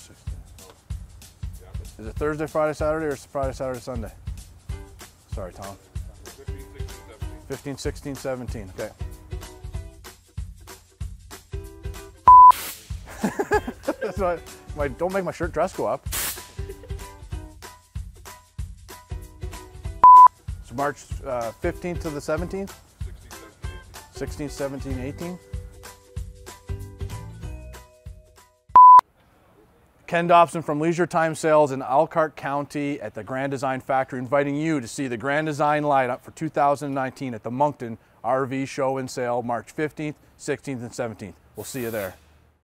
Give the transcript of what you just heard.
Is it Thursday, Friday, Saturday, or Friday, Saturday, Sunday? Sorry, Tom. 15, 16, 17. Okay. That's why, don't make my shirt dress go up. So March 15th to the 17th? 16, 17, 18. Ken Dobson from Leisure Time Sales in Elkhart County at the Grand Design Factory, inviting you to see the Grand Design lineup for 2019 at the Moncton RV Show and Sale, March 15th, 16th, and 17th. We'll see you there.